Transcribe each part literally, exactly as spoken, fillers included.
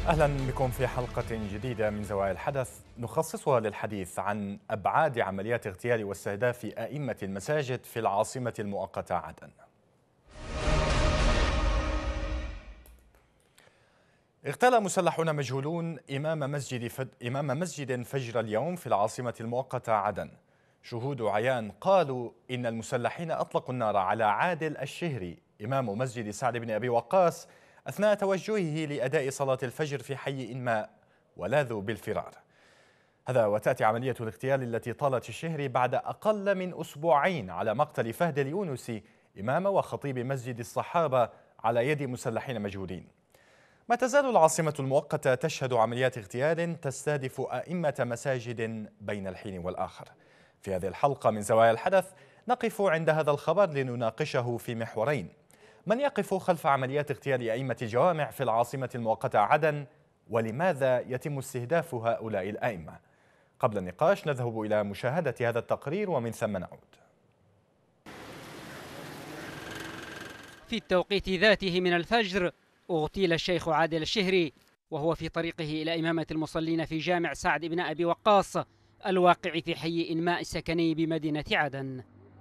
أهلا بكم في حلقة جديدة من زوايا الحدث نخصصها للحديث عن أبعاد عمليات اغتيال واستهداف أئمة المساجد في العاصمة المؤقتة عدن. اغتال مسلحون مجهولون إمام مسجد فد... إمام مسجد فجر اليوم في العاصمة المؤقتة عدن. شهود عيان قالوا إن المسلحين أطلقوا النار على عادل الشهري إمام مسجد سعد بن أبي وقاص أثناء توجهه لأداء صلاة الفجر في حي إنماء ولاذوا بالفرار. هذا وتأتي عملية الاغتيال التي طالت الشهري بعد أقل من أسبوعين على مقتل فهد اليونسي إمام وخطيب مسجد الصحابة على يد مسلحين مجهولين. ما تزال العاصمة المؤقتة تشهد عمليات اغتيال تستهدف أئمة مساجد بين الحين والآخر. في هذه الحلقة من زوايا الحدث نقف عند هذا الخبر لنناقشه في محورين: من يقف خلف عمليات اغتيال أئمة الجوامع في العاصمة المؤقتة عدن؟ ولماذا يتم استهداف هؤلاء الأئمة؟ قبل النقاش نذهب إلى مشاهدة هذا التقرير ومن ثم نعود. في التوقيت ذاته من الفجر اغتيل الشيخ عادل الشهري وهو في طريقه إلى إمامة المصلين في جامع سعد بن أبي وقاص الواقع في حي إنماء السكني بمدينة عدن.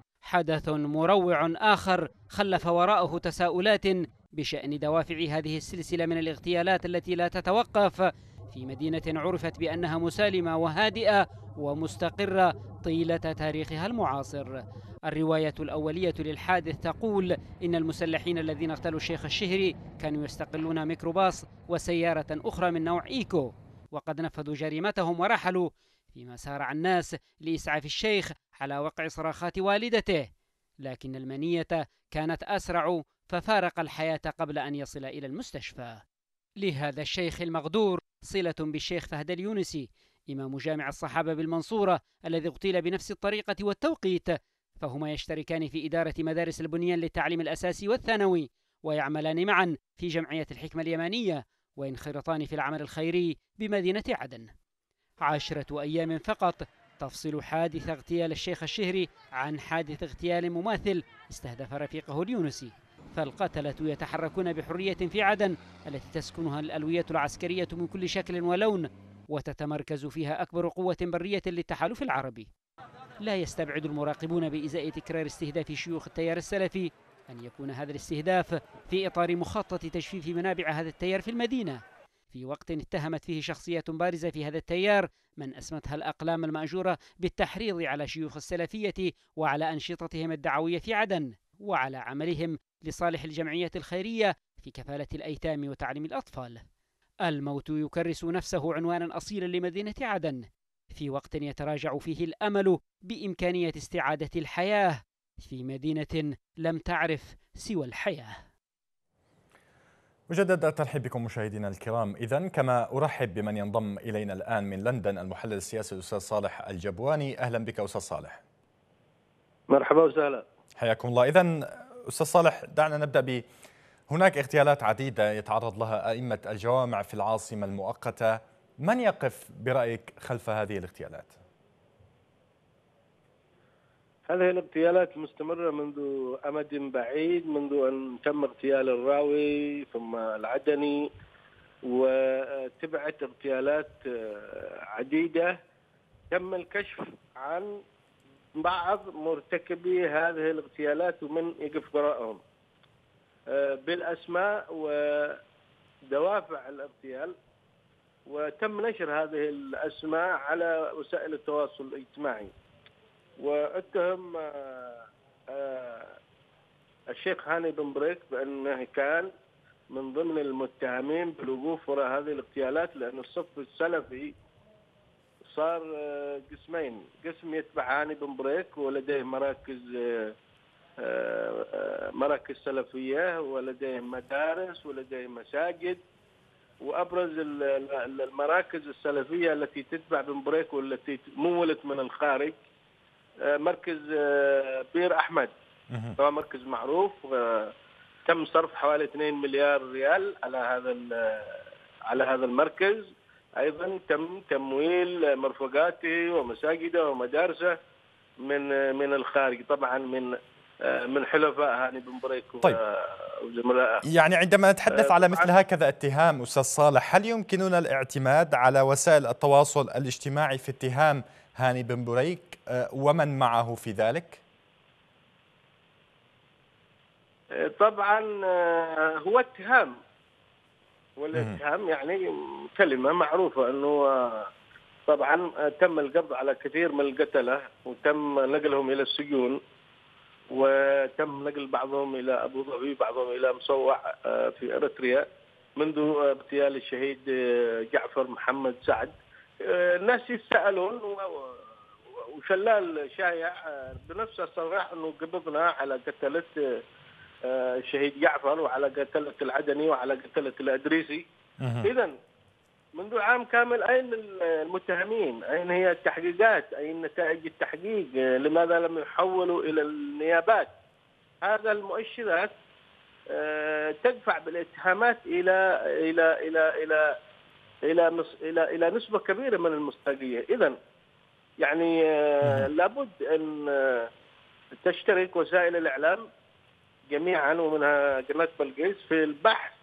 حدث مروع آخر خلف وراءه تساؤلات بشأن دوافع هذه السلسلة من الاغتيالات التي لا تتوقف في مدينة عرفت بأنها مسالمة وهادئة ومستقرة طيلة تاريخها المعاصر. الرواية الأولية للحادث تقول إن المسلحين الذين اغتالوا الشيخ الشهري كانوا يستقلون ميكروباص وسيارة أخرى من نوع إيكو، وقد نفذوا جريمتهم ورحلوا، فيما سارع الناس لإسعاف الشيخ على وقع صراخات والدته، لكن المنية كانت أسرع ففارق الحياة قبل أن يصل إلى المستشفى. لهذا الشيخ المغدور صلة بالشيخ فهد اليونسي إمام جامع الصحابة بالمنصورة الذي اغتيل بنفس الطريقة والتوقيت، فهما يشتركان في إدارة مدارس البنيان للتعليم الأساسي والثانوي، ويعملان معا في جمعية الحكمة اليمانية، وينخرطان في العمل الخيري بمدينة عدن. عشرة أيام فقط تفصل حادث اغتيال الشيخ الشهري عن حادث اغتيال مماثل استهدف رفيقه اليونسي، فالقتلة يتحركون بحرية في عدن التي تسكنها الألوية العسكرية من كل شكل ولون، وتتمركز فيها أكبر قوة برية للتحالف العربي. لا يستبعد المراقبون بإزاء تكرار استهداف شيوخ التيار السلفي أن يكون هذا الاستهداف في إطار مخطط تجفيف منابع هذا التيار في المدينة، في وقت اتهمت فيه شخصيات بارزة في هذا التيار من أسمتها الأقلام المأجورة بالتحريض على شيوخ السلفية وعلى أنشطتهم الدعوية في عدن، وعلى عملهم لصالح الجمعية الخيرية في كفالة الأيتام وتعليم الأطفال. الموت يكرس نفسه عنوانا أصيلا لمدينة عدن، في وقت يتراجع فيه الأمل بإمكانية استعادة الحياة في مدينة لم تعرف سوى الحياة. مجدد الترحيب بكم مشاهدينا الكرام. إذن كما أرحب بمن ينضم إلينا الآن من لندن المحلل السياسي الأستاذ صالح الجبواني. أهلا بك أستاذ صالح. مرحبا وسهلا. حياكم الله. إذن أستاذ صالح دعنا نبدأ ب هناك اغتيالات عديدة يتعرض لها أئمة الجوامع في العاصمة المؤقتة، من يقف برأيك خلف هذه الاغتيالات؟ هذه الاغتيالات مستمرة منذ أمد بعيد، منذ أن تم اغتيال الراوي ثم العدني، وتبعت اغتيالات عديدة تم الكشف عن بعض مرتكبي هذه الاغتيالات ومن يقف وراءهم بالأسماء ودوافع الاغتيال، وتم نشر هذه الأسماء على وسائل التواصل الاجتماعي. واتهم الشيخ هاني بن بريك بأنه كان من ضمن المتهمين بالوقوف وراء هذه الاغتيالات، لأن الصف السلفي صار قسمين: قسم يتبع هاني بن بريك ولديه مراكز مراكز سلفية ولديه مدارس ولديه مساجد، وأبرز المراكز السلفية التي تتبع بن بريك والتي مولت من الخارج مركز بير أحمد، هو مركز معروف، تم صرف حوالي اثنين مليار ريال على هذا على هذا المركز. أيضا تم تمويل مرفقاته ومساجده ومدارسه من من الخارج، طبعا من من حلفاء هاني بن بريك طيب. وزملائه. يعني عندما نتحدث على مثل هكذا اتهام أستاذ صالح، هل يمكننا الاعتماد على وسائل التواصل الاجتماعي في اتهام هاني بن بريك ومن معه في ذلك؟ طبعا هو اتهام، والاتهام يعني كلمة معروفة أنه طبعا تم القبض على كثير من القتلة وتم نقلهم إلى السجون، وتم نقل بعضهم إلى أبو ظبي، بعضهم إلى مصوع في أريتريا منذ اغتيال الشهيد جعفر محمد سعد. الناس يتساءلون وشلال شايع بنفسه صرح أنه قبضنا على قتلة الشهيد جعفر وعلى قتلة العدني وعلى قتلة الأدريسي. إذا منذ عام كامل أين المتهمين؟ أين هي التحقيقات؟ أين نتائج التحقيق؟ لماذا لم يحولوا إلى النيابات؟ هذا المؤشرات تدفع بالاتهامات إلى إلى إلى إلى إلى إلى إلى نسبة كبيرة من المصداقية. إذا يعني لابد أن تشترك وسائل الإعلام جميعا ومنها قناة بلقيس في البحث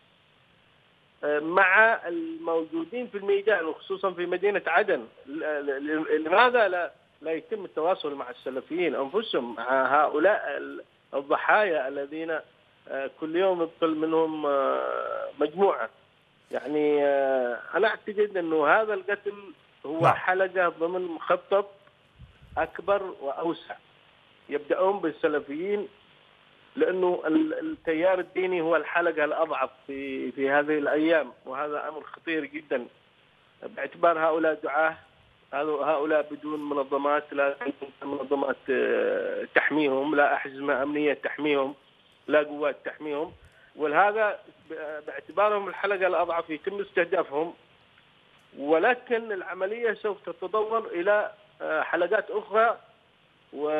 مع الموجودين في الميدان وخصوصا في مدينة عدن. لماذا لا لا يتم التواصل مع السلفيين أنفسهم، مع هؤلاء الضحايا الذين كل يوم يبطل منهم مجموعة؟ يعني أنا أعتقد أنه هذا القتل هو لا. حلقة ضمن مخطط أكبر وأوسع. يبدأون بالسلفيين لأنه التيار الديني هو الحلقة الأضعف في في هذه الأيام، وهذا أمر خطير جدا باعتبار هؤلاء دعاة، هؤلاء بدون منظمات، لا منظمات تحميهم، لا أحزمة أمنية تحميهم، لا قوات تحميهم، ولهذا باعتبارهم الحلقة الأضعف يتم استهدافهم. ولكن العملية سوف تتطور إلى حلقات أخرى، و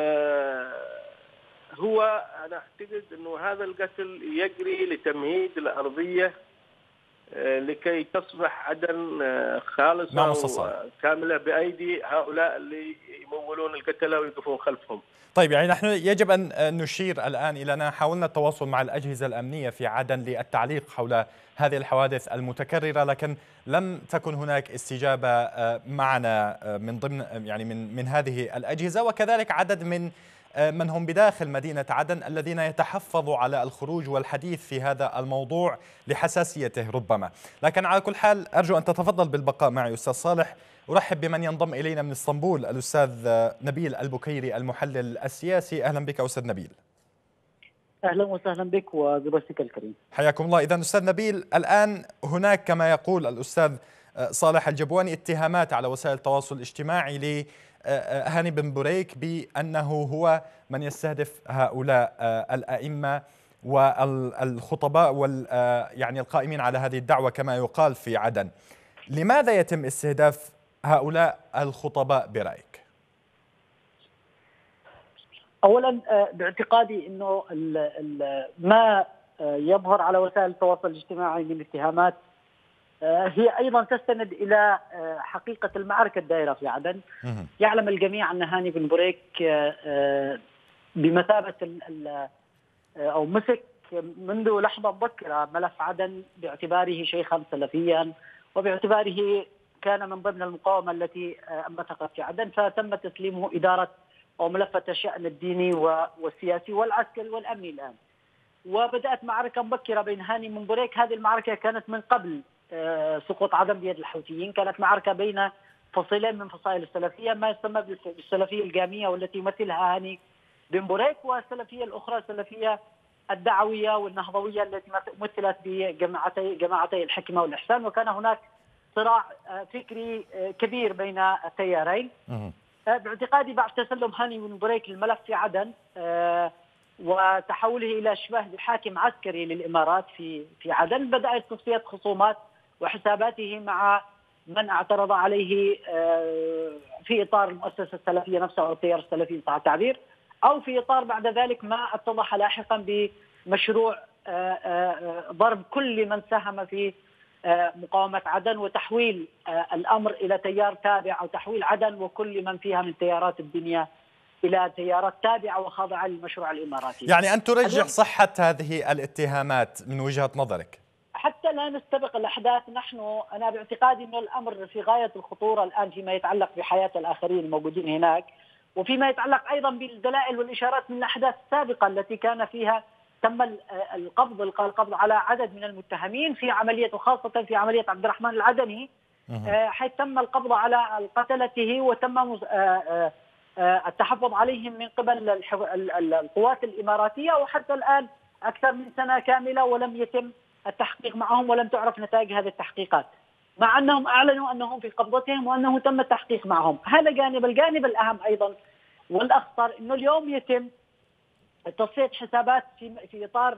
هو أنا أعتقد أنه هذا القتل يجري لتمهيد الأرضية لكي تصبح عدن خالصة وكاملة بأيدي هؤلاء اللي يمولون القتلة ويقفون خلفهم. طيب، يعني نحن يجب أن نشير الآن إلى أننا حاولنا التواصل مع الأجهزة الأمنية في عدن للتعليق حول هذه الحوادث المتكررة، لكن لم تكن هناك استجابة معنا من ضمن يعني من من هذه الأجهزة، وكذلك عدد من من هم بداخل مدينة عدن الذين يتحفظوا على الخروج والحديث في هذا الموضوع لحساسيته ربما. لكن على كل حال أرجو أن تتفضل بالبقاء معي أستاذ صالح. أرحب بمن ينضم إلينا من اسطنبول، الأستاذ نبيل البكيري المحلل السياسي. أهلا بك أستاذ نبيل. أهلا وسهلا بك وبضيفك الكريم. حياكم الله. إذن أستاذ نبيل، الآن هناك كما يقول الأستاذ صالح الجبواني اتهامات على وسائل التواصل الاجتماعي ل هاني بن بريك بأنه هو من يستهدف هؤلاء الأئمة والخطباء وال يعني القائمين على هذه الدعوة كما يقال في عدن. لماذا يتم استهداف هؤلاء الخطباء برأيك؟ أولا باعتقادي أنه ما يظهر على وسائل التواصل الاجتماعي من اتهامات هي أيضا تستند إلى حقيقة المعركة الدائرة في عدن. يعلم الجميع أن هاني بن بريك بمثابة أو مسك منذ لحظة مبكرة ملف عدن باعتباره شيخا سلفيا، وباعتباره كان من ضمن المقاومة التي أنبثقت في عدن، فتم تسليمه إدارة أو ملفة الشأن الديني والسياسي والعسكري والأمني الآن. وبدأت معركة مبكرة بين هاني بن بريك. هذه المعركة كانت من قبل سقوط عدن بيد الحوثيين، كانت معركة بين فصيلين من فصائل السلفية، ما يسمى بالسلفية الجامية والتي يمثلها هاني بن بريك، والسلفية الأخرى السلفية الدعوية والنهضوية التي مثلت بجماعتي جماعتي الحكمة والإحسان. وكان هناك صراع فكري كبير بين التيارين. باعتقادي بعد تسلم هاني بن بريك الملف في عدن وتحوله إلى شبه حاكم عسكري للإمارات في في عدن، بدأت تصفية خصومات وحساباته مع من اعترض عليه في إطار المؤسسة السلفية نفسها أو التيار السلفي صح التعبير، أو في إطار بعد ذلك ما اتضح لاحقا بمشروع ضرب كل من ساهم في مقاومة عدن وتحويل الأمر إلى تيار تابع، أو تحويل عدن وكل من فيها من تيارات الدنيا إلى تيارات تابعة وخاضعة للمشروع الإماراتي. يعني أن ترجح صحة هذه الاتهامات من وجهة نظرك؟ حتى لا نستبق الأحداث، نحن أنا باعتقادي أن الأمر في غاية الخطورة الآن فيما يتعلق بحياة الآخرين الموجودين هناك، وفيما يتعلق أيضا بالدلائل والإشارات من الأحداث السابقة التي كان فيها تم القبض القبض على عدد من المتهمين في عملية، وخاصة في عملية عبد الرحمن العدني، حيث تم القبض على قتلته وتم التحفظ عليهم من قبل القوات الإماراتية، وحتى الآن أكثر من سنة كاملة ولم يتم التحقيق معهم ولم تعرف نتائج هذه التحقيقات، مع أنهم أعلنوا أنهم في قبضتهم وأنه تم التحقيق معهم. هذا جانب. الجانب الأهم أيضا والأخطر أنه اليوم يتم تصفية حسابات في في إطار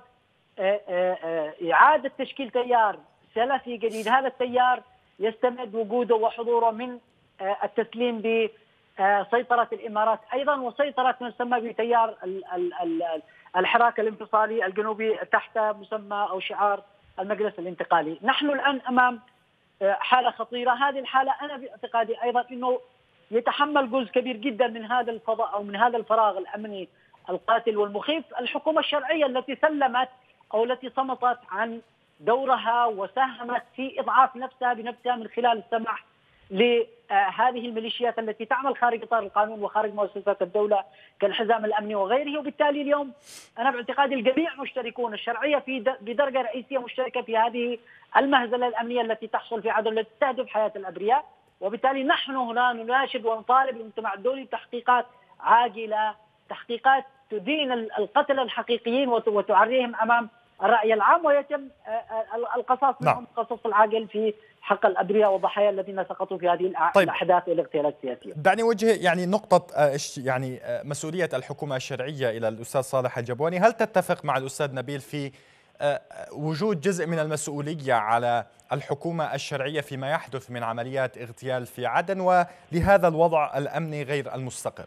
إعادة تشكيل تيار سلفي جديد. هذا التيار يستمد وجوده وحضوره من التسليم بسيطرة الإمارات أيضا، وسيطرة ما يسمى بتيار الحراك الانفصالي الجنوبي تحت مسمى أو شعار المجلس الانتقالي. نحن الآن أمام حالة خطيرة. هذه الحالة أنا باعتقادي أيضا أنه يتحمل جزء كبير جدا من هذا الفضاء أو من هذا الفراغ الأمني القاتل والمخيف الحكومة الشرعية التي سلمت أو التي صمتت عن دورها وساهمت في إضعاف نفسها بنفسها من خلال السماح لهذه الميليشيات التي تعمل خارج إطار القانون وخارج مؤسسات الدولة كالحزام الأمني وغيره. وبالتالي اليوم أنا باعتقادي الجميع مشتركون، الشرعية في بدرجة رئيسية مشتركة في هذه المهزلة الأمنية التي تحصل في عدن التي تهدف حياة الأبرياء. وبالتالي نحن هنا نناشد ونطالب المجتمع الدولي بتحقيقات عاجلة، تحقيقات تدين القتلة الحقيقيين وتعريهم أمام الرأي العام، ويتم القصاص منهم القصاص العاجل في حق الأبرياء وضحايا الذين سقطوا في هذه طيب. الأحداث والاغتيالات السياسية. دعني وجه يعني نقطة يعني مسؤولية الحكومة الشرعية إلى الأستاذ صالح الجبواني. هل تتفق مع الأستاذ نبيل في وجود جزء من المسؤولية على الحكومة الشرعية فيما يحدث من عمليات اغتيال في عدن ولهذا الوضع الأمني غير المستقر؟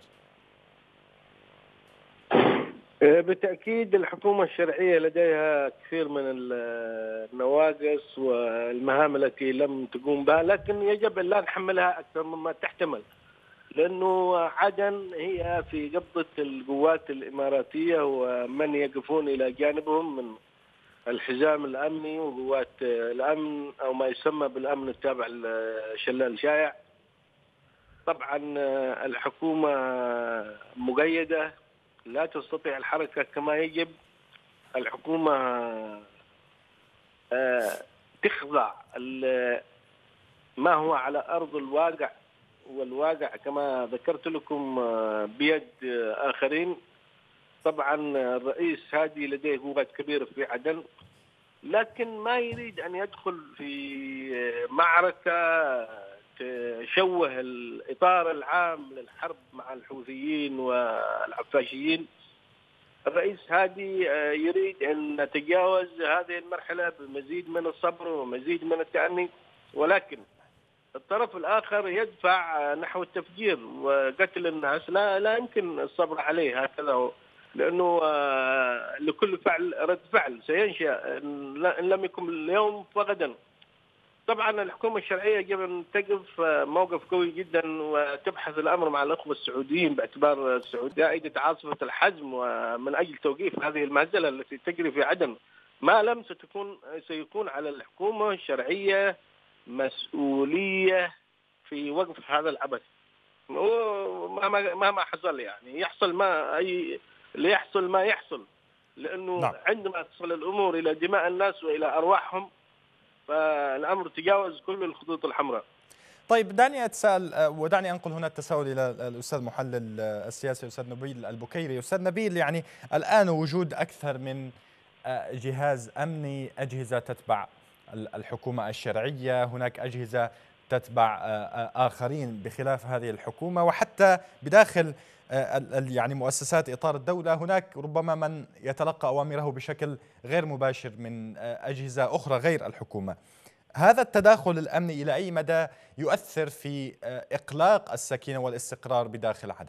بالتأكيد الحكومة الشرعية لديها كثير من النواقص والمهام التي لم تقوم بها، لكن يجب أن لا نحملها أكثر مما تحتمل، لأنه عدن هي في قبضة القوات الإماراتية ومن يقفون إلى جانبهم من الحزام الأمني وقوات الأمن أو ما يسمى بالأمن التابع لشلال شايع. طبعا الحكومة مقيدة، لا تستطيع الحركة كما يجب. الحكومة تخضع ما هو على أرض الواقع، والواقع كما ذكرت لكم بيد آخرين. طبعا الرئيس هادي لديه قوات كبيرة في عدن، لكن ما يريد أن يدخل في معركة تشوه الإطار العام للحرب مع الحوثيين والعفاشيين. الرئيس هادي يريد أن نتجاوز هذه المرحلة بمزيد من الصبر ومزيد من التأني، ولكن الطرف الآخر يدفع نحو التفجير وقتل الناس. لا لا يمكن الصبر عليه هكذا، لأنه لكل فعل رد فعل سينشأ إن لم يكن اليوم فغدا. طبعا الحكومة الشرعية يجب أن تقف موقف قوي جدا وتبحث الأمر مع الأخوة السعوديين، باعتبار السعودية أيدت عاصفة الحزم ومن أجل توقيف هذه المهزلة التي تجري في عدن. ما لم ستكون سيكون على الحكومة الشرعية مسؤولية في وقف هذا العبث مهما مهما حصل، يعني يحصل ما أي اللي يحصل ما يحصل، لأنه نعم. عندما تصل الأمور إلى دماء الناس وإلى أرواحهم فالأمر تجاوز كل الخطوط الحمراء. طيب دعني أتساءل ودعني أنقل هنا التساؤل إلى الأستاذ محلل السياسي الأستاذ نبيل البكيري. أستاذ نبيل، يعني الآن وجود أكثر من جهاز أمني، أجهزة تتبع الحكومة الشرعية، هناك أجهزة تتبع آخرين بخلاف هذه الحكومة، وحتى بداخل يعني مؤسسات إطار الدولة هناك ربما من يتلقى أوامره بشكل غير مباشر من أجهزة أخرى غير الحكومة. هذا التداخل الأمني إلى أي مدى يؤثر في إقلاق السكينة والاستقرار بداخل عدن؟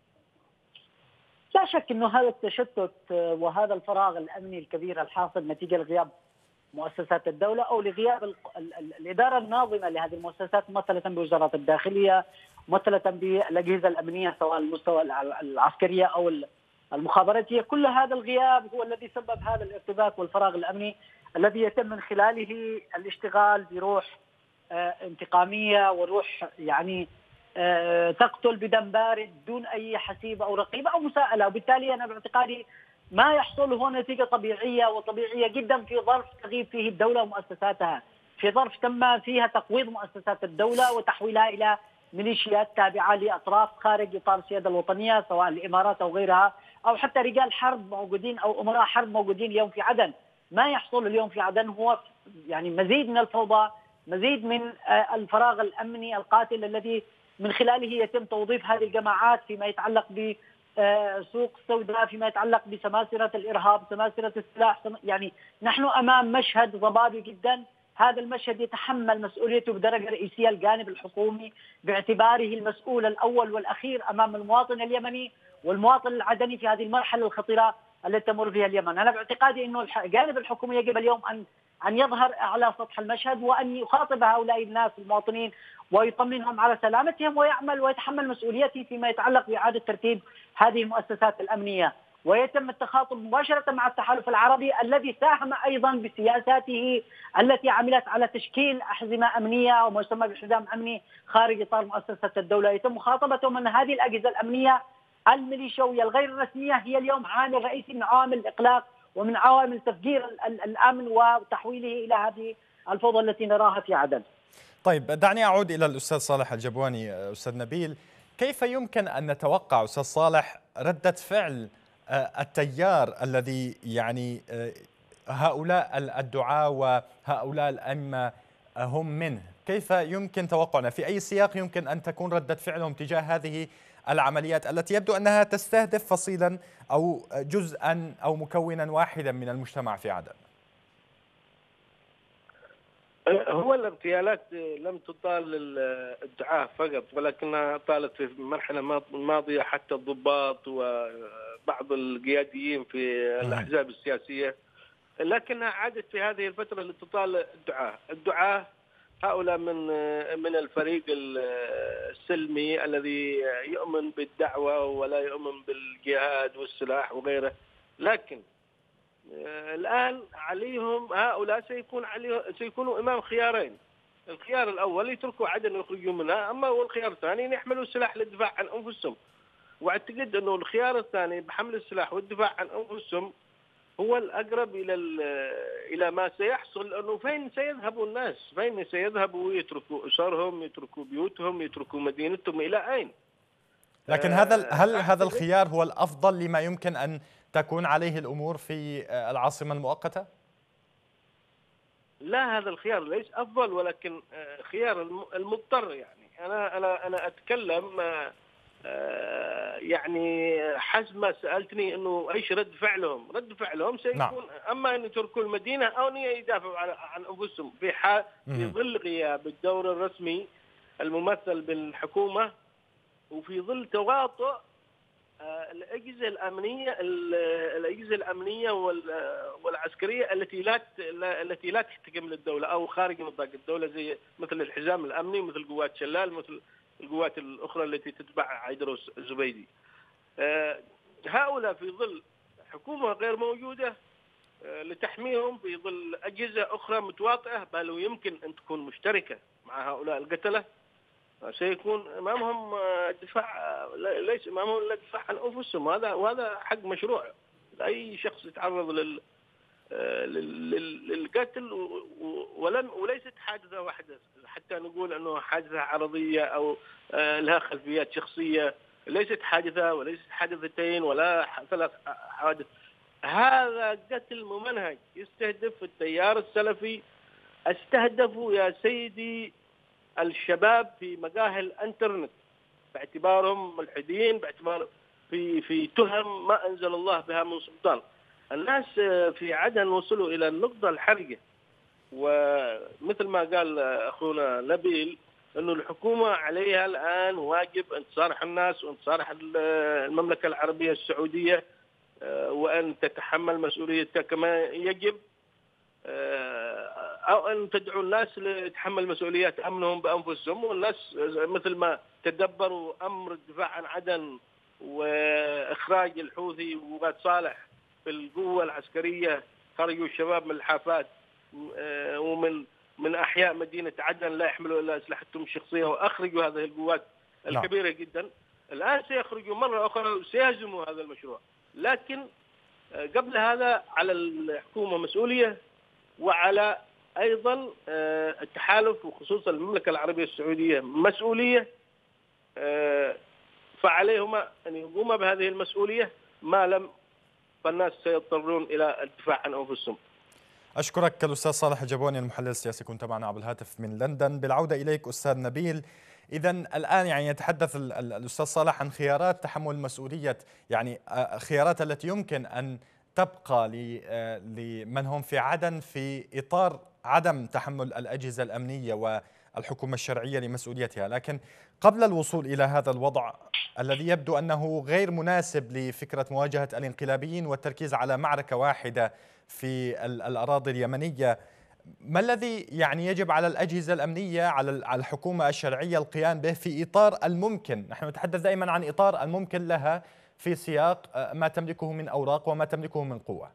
لا شك أنه هذا التشتت وهذا الفراغ الأمني الكبير الحاصل نتيجة لغياب مؤسسات الدولة أو لغياب الإدارة الناظمة لهذه المؤسسات ممثلة بوزارة الداخلية ممثلة بالأجهزة الأمنية سواء المستوى العسكرية أو المخابراتية. كل هذا الغياب هو الذي سبب هذا الارتباك والفراغ الأمني الذي يتم من خلاله الاشتغال بروح انتقامية وروح يعني تقتل بدم بارد دون أي حسيب أو رقيب أو مساءلة. وبالتالي أنا باعتقادي ما يحصل هو نتيجة طبيعية وطبيعية جدا في ظرف تغيب فيه الدولة ومؤسساتها، في ظرف تم فيها تقويض مؤسسات الدولة وتحويلها إلى ميليشيات تابعة لأطراف خارج إطار السيادة الوطنية سواء الإمارات أو غيرها، أو حتى رجال حرب موجودين أو أمراء حرب موجودين اليوم في عدن. ما يحصل اليوم في عدن هو يعني مزيد من الفوضى، مزيد من الفراغ الأمني القاتل الذي من خلاله يتم توظيف هذه الجماعات فيما يتعلق بسوق السوداء، فيما يتعلق بسماسرة الإرهاب، سماسرة السلاح. يعني نحن أمام مشهد ضبابي جدا. هذا المشهد يتحمل مسؤوليته بدرجة رئيسية الجانب الحكومي باعتباره المسؤول الأول والأخير أمام المواطن اليمني والمواطن العدني في هذه المرحلة الخطيرة التي تمر فيها اليمن. أنا باعتقادي أنه الجانب الحكومي يجب اليوم أن أن يظهر على سطح المشهد وأن يخاطب هؤلاء الناس المواطنين ويطمنهم على سلامتهم ويعمل ويتحمل مسؤوليته فيما يتعلق بإعادة ترتيب هذه المؤسسات الأمنية. ويتم التخاطب مباشرة مع التحالف العربي الذي ساهم أيضا بسياساته التي عملت على تشكيل أحزمة أمنية أو ما يسمى بحزام أمني خارج إطار مؤسسة الدولة. يتم مخاطبتهم أن هذه الأجهزة الأمنية الميليشيوية الغير الرسمية هي اليوم عامل رئيسي من عوامل الإقلاق ومن عوامل تفجير الأمن وتحويله إلى هذه الفوضى التي نراها في عدن. طيب دعني أعود إلى الأستاذ صالح الجبواني. أستاذ نبيل، كيف يمكن أن نتوقع أستاذ صالح ردة فعل التيار الذي يعني هؤلاء الدعاة وهؤلاء الأئمة هم منه؟ كيف يمكن توقعنا في أي سياق يمكن أن تكون ردة فعلهم تجاه هذه العمليات التي يبدو أنها تستهدف فصيلا أو جزءا أو مكونا واحدا من المجتمع في عدن؟ هو الاغتيالات لم تطال الدعاة فقط، ولكنها طالت في مرحلة ماضية حتى الضباط وبعض القياديين في الأحزاب السياسية، لكنها عادت في هذه الفترة لتطال الدعاة. الدعاة هؤلاء من من الفريق السلمي الذي يؤمن بالدعوة ولا يؤمن بالجهاد والسلاح وغيره، لكن الآن عليهم هؤلاء سيكون عليهم سيكونوا أمام خيارين. الخيار الأول يتركوا عدن ويخرجوا منها، أما والخيار الثاني يحملوا السلاح للدفاع عن أنفسهم. واعتقد أنه الخيار الثاني بحمل السلاح والدفاع عن أنفسهم هو الأقرب إلى إلى ما سيحصل، لأنه فين سيذهبوا الناس؟ فين سيذهبوا ويتركوا أسرهم، يتركوا بيوتهم، يتركوا مدينتهم، إلى أين؟ لكن هذا هل هذا الخيار هو الأفضل لما يمكن أن تكون عليه الأمور في العاصمة المؤقتة؟ لا، هذا الخيار ليس أفضل، ولكن خيار المضطر. يعني أنا أنا أنا أتكلم يعني حسب ما سألتني أنه إيش رد فعلهم. رد فعلهم سيكون نعم. أما أن يتركوا المدينة أو أن يدافعوا عن أنفسهم في حال في ظل غياب الدور الرسمي الممثل بالحكومة، وفي ظل تواطؤ الأجهزة الأمنية الأجهزة الأمنية والعسكرية التي لا التي لا تحتكم للدولة أو خارج نطاق الدولة، زي مثل الحزام الأمني، مثل قوات شلال، مثل القوات الأخرى التي تتبع عيدروس الزبيدي. هؤلاء في ظل حكومة غير موجودة لتحميهم، في ظل أجهزة أخرى متواطئة بل ويمكن أن تكون مشتركة مع هؤلاء القتلة، سيكون امامهم دفاع، ليس امامهم الا دفاع عن انفسهم. وهذا وهذا حق مشروع لاي شخص يتعرض لل للقتل، ولم وليست حادثه واحده حتى نقول انه حادثه عرضيه او لها خلفيات شخصيه. ليست حادثه وليست حادثتين ولا ثلاث حوادث. هذا قتل ممنهج يستهدف التيار السلفي. استهدفوا يا سيدي الشباب في مقاهي الانترنت باعتبارهم ملحدين، باعتبار في في تهم ما انزل الله بها من سلطان. الناس في عدن وصلوا الى النقطه الحرجه، ومثل ما قال اخونا نبيل انه الحكومه عليها الان واجب ان تصارح الناس وان تصارح المملكه العربيه السعوديه وان تتحمل مسؤوليتها كما يجب، أو أن تدعو الناس لتحمل مسؤوليات أمنهم بأنفسهم، والناس مثل ما تدبروا أمر الدفاع عن عدن وإخراج الحوثي وغاد صالح في القوة العسكرية، خرجوا الشباب من الحافات ومن من أحياء مدينة عدن لا يحملوا إلا أسلحتهم الشخصية، وأخرجوا هذه القوات الكبيرة جدا. الآن سيخرجوا مرة أخرى وسيهزموا هذا المشروع، لكن قبل هذا على الحكومة مسؤولية، وعلى أيضا التحالف وخصوصا المملكة العربية السعودية مسؤولية، فعليهما أن يقوما بهذه المسؤولية، ما لم فالناس سيضطرون إلى الدفاع عن أنفسهم. أشكرك الأستاذ صالح الجبوني المحلل السياسي، كنت معنا عبر الهاتف من لندن. بالعودة إليك أستاذ نبيل، إذا الآن يعني يتحدث الأستاذ صالح عن خيارات تحمل مسؤولية، يعني خيارات التي يمكن أن تبقى لمن هم في عدن في إطار عدم تحمل الأجهزة الأمنية والحكومة الشرعية لمسؤوليتها. لكن قبل الوصول إلى هذا الوضع الذي يبدو أنه غير مناسب لفكرة مواجهة الانقلابيين والتركيز على معركة واحدة في الأراضي اليمنية، ما الذي يعني يجب على الأجهزة الأمنية على الحكومة الشرعية القيام به في إطار الممكن؟ نحن نتحدث دائما عن إطار الممكن لها في سياق ما تملكه من أوراق وما تملكه من قوة.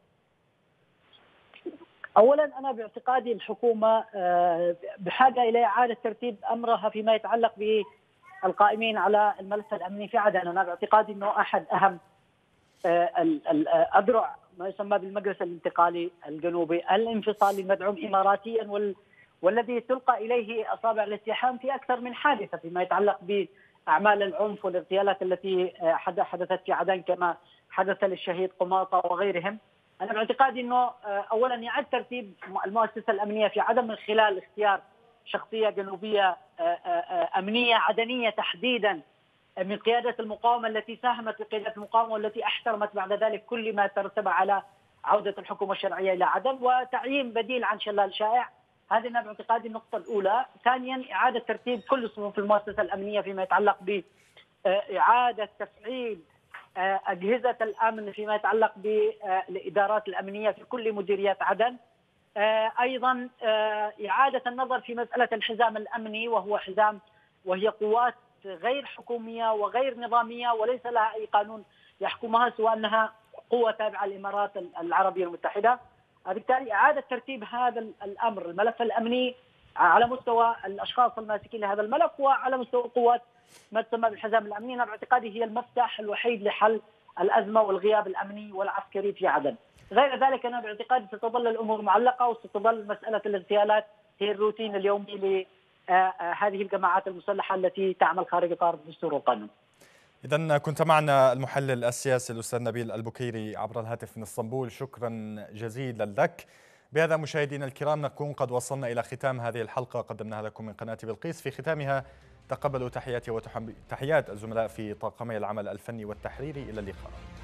أولا أنا باعتقادي الحكومة بحاجة إلى إعادة ترتيب أمرها فيما يتعلق بالقائمين على الملف الأمني في عدن. أنا باعتقادي أنه أحد أهم الأذرع ما يسمى بالمجلس الانتقالي الجنوبي الانفصالي المدعوم إماراتيا، وال... والذي تلقى إليه أصابع الاتهام في أكثر من حادثة فيما يتعلق بأعمال العنف والاغتيالات التي حدثت في عدن كما حدث للشهيد قماطة وغيرهم. أنا باعتقادي أنه أولا يعد ترتيب المؤسسة الأمنية في عدن من خلال اختيار شخصية جنوبية أمنية عدنية تحديدا من قيادة المقاومة التي ساهمت في قيادة المقاومة والتي احترمت بعد ذلك كل ما ترتب على عودة الحكومة الشرعية إلى عدن، وتعيين بديل عن شلال شائع. هذه أنا باعتقادي النقطة الأولى. ثانيا إعادة ترتيب كل صفوف المؤسسة الأمنية فيما يتعلق بإعادة تفعيل أجهزة الأمن فيما يتعلق بالإدارات الأمنية في كل مديريات عدن. أيضا إعادة النظر في مسألة الحزام الأمني، وهو حزام وهي قوات غير حكومية وغير نظامية وليس لها أي قانون يحكمها سوى أنها قوة تابعة للإمارات العربية المتحدة. بالتالي إعادة ترتيب هذا الأمر الملف الأمني على مستوى الأشخاص الماسكين لهذا الملف وعلى مستوى قوات ما تسمى بالحزام الأمني، أنا باعتقادي هي المفتاح الوحيد لحل الأزمة والغياب الأمني والعسكري في عدن. غير ذلك أنا باعتقادي ستظل الأمور معلقة وستظل مسألة الاغتيالات هي الروتين اليومي ل هذه الجماعات المسلحة التي تعمل خارج إطار الدستور والقانون. إذن كنت معنا المحلل السياسي الأستاذ نبيل البكيري عبر الهاتف من اسطنبول، شكرا جزيلا لك. بهذا مشاهدينا الكرام نكون قد وصلنا إلى ختام هذه الحلقة قدمناها لكم من قناة بلقيس. في ختامها تقبلوا تحياتي وتحيات الزملاء في طاقمي العمل الفني والتحريري. إلى اللقاء.